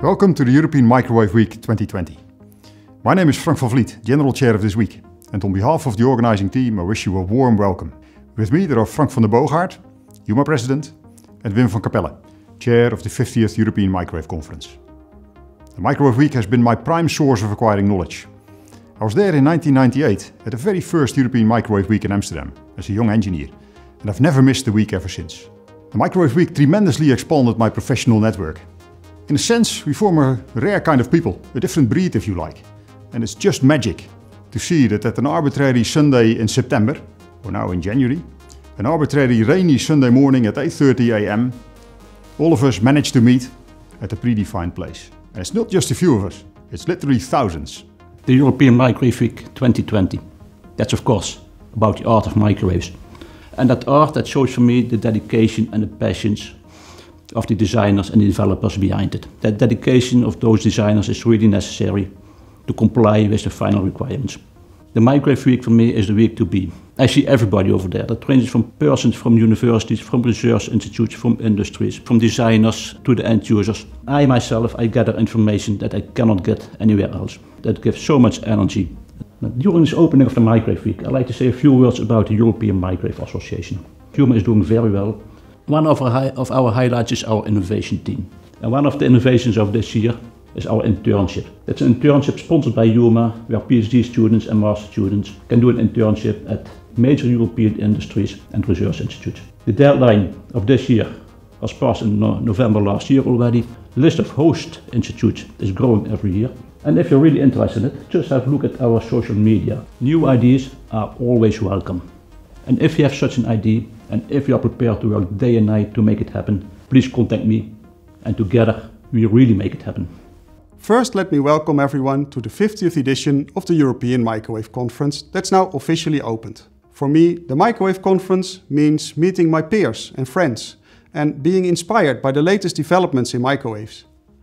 Welcome to the European Microwave Week 2020. My name is Frank van Vliet, General Chair of this week, and on behalf of the organizing team I wish you a warm welcome. With me there are Frank van Bogaart, EuMA President, and Wim van Cappellen, Chair of the 50th European Microwave Conference. The Microwave Week has been my prime source of acquiring knowledge. I was there in 1998 at the very first European Microwave Week in Amsterdam as a young engineer, and I've never missed the week ever since. The Microwave Week tremendously expanded my professional network. In a sense, we form a rare kind of people, a different breed if you like. And it's just magic to see that at an arbitrary Sunday in September, or now in January, an arbitrary rainy Sunday morning at 8:30 AM, all of us managed to meet at a predefined place. And it's not just a few of us, it's literally thousands. The European Microwave Week 2020. That's of course about the art of microwaves. And that art that shows for me the dedication and the passions of the designers and the developers behind it. That dedication of those designers is really necessary to comply with the final requirements. The Microwave Week for me is the week to be. I see everybody over there. That ranges from persons from universities, from research institutes, from industries, from designers to the end users. I myself, I gather information that I cannot get anywhere else. That gives so much energy. During this opening of the Microwave Week, I'd like to say a few words about the European Microwave Association. EuMA is doing very well. One of our highlights is our innovation team. And one of the innovations of this year is our internship. It's an internship sponsored by EuMA, where PhD students and master students can do an internship at major European industries and research institutes. The deadline of this year was passed in November last year already. The list of host institutes is growing every year. And if you're really interested in it, just have a look at our social media. New ideas are always welcome. And if you have such an idea, and if you are prepared to work day and night to make it happen, please contact me, and together we really make it happen. First, let me welcome everyone to the 50th edition of the European Microwave Conference that's now officially opened. For me, the Microwave Conference means meeting my peers and friends and being inspired by the latest developments in microwaves.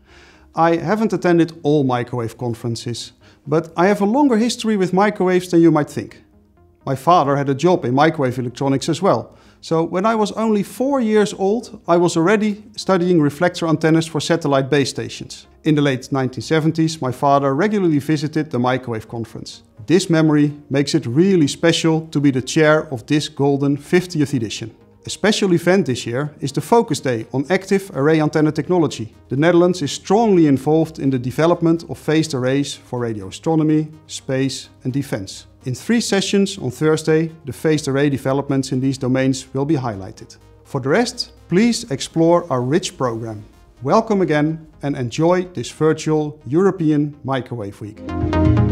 I haven't attended all microwave conferences, but I have a longer history with microwaves than you might think. My father had a job in microwave electronics as well. So when I was only 4 years old, I was already studying reflector antennas for satellite base stations. In the late 1970s, my father regularly visited the Microwave Conference. This memory makes it really special to be the chair of this golden 50th edition. A special event this year is the Focus Day on active array antenna technology. The Netherlands is strongly involved in the development of phased arrays for radio astronomy, space and defense. In 3 sessions on Thursday, the phased array developments in these domains will be highlighted. For the rest, please explore our rich program. Welcome again and enjoy this virtual European Microwave Week.